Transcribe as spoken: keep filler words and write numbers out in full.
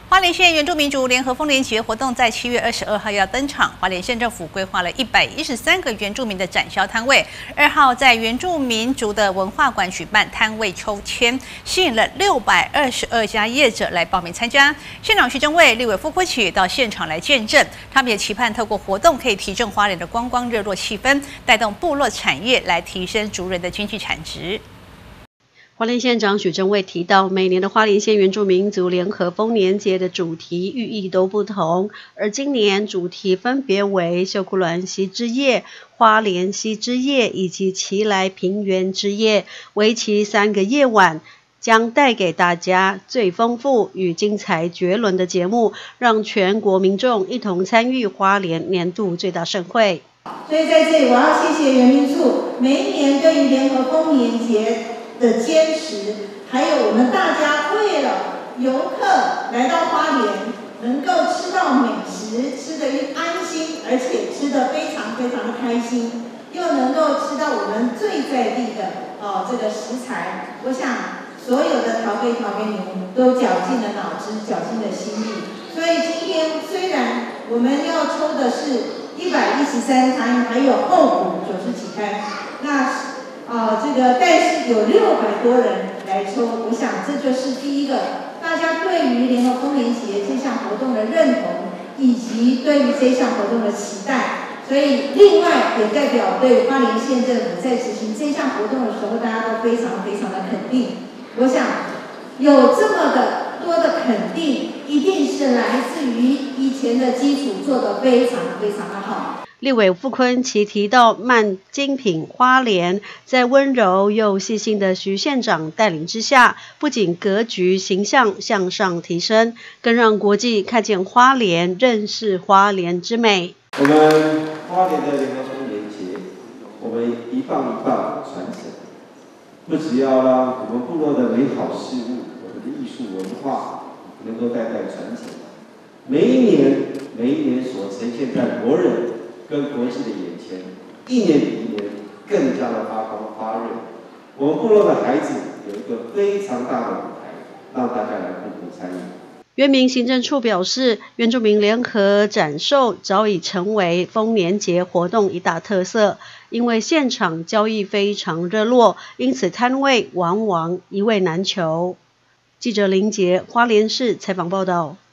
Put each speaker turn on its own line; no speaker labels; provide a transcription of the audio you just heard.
花莲县原住民族联合丰年节活动在七月二十二号要登场。花莲县政府规划了一百一十三个原住民的展销摊位，二号在原住民族的文化馆举办摊位抽签，吸引了六百二十二家业者来报名参加。县长徐正伟、立委傅昆萁到现场来见证，他们也期盼透过活动可以提振花莲的观光热络气氛，带动部落产业来提升族人的经济产值。
花莲县长许正伟提到，每年的花莲县原住民族联合丰年节的主题寓意都不同，而今年主题分别为秀姑峦溪之夜、花莲溪之夜以及奇来平原之夜，为期三个夜晚，将带给大家最丰富与精彩绝伦的节目，让全国民众一同参与花莲年度最大盛会。
所以在这里，我要谢谢原民处每一年对于联合丰年节的坚持，还有我们大家为了游客来到花莲，能够吃到美食，吃得安心，而且吃得非常非常的开心，又能够吃到我们最在地的哦这个食材。我想所有的桃贝桃贝牛都绞尽了脑汁，绞尽了心力。所以今天虽然我们要抽的是一百一十三摊，还有后补九十几摊，那。啊，这个但是有六百多人来抽，我想这就是第一个，大家对于联合丰年节这项活动的认同，以及对于这项活动的期待。所以，另外也代表对花莲县政府在执行这项活动的时候，大家都非常非常的肯定。我想有这么的多的肯定，一定是来自于以前的基础做得非常非常的好。
立委傅昆萁提到，慢精品花莲在温柔又细心的徐县长带领之下，不仅格局形象向上提升，更让国际看见花莲，认识花莲之美。
我们花莲的联合丰年节，我们一棒一棒传承，不只要让我们部落的美好事物、我们的艺术文化能够代代传承，每一年每一年所呈现在国人跟国际的眼前，一年比一年更加的发光发热。我们部落的孩子有一个非常大的舞台，让大家来共同参与。
原民行政处表示，原住民联合展售早已成为丰年节活动一大特色，因为现场交易非常热络，因此摊位往往一位难求。记者林杰花莲市采访报道。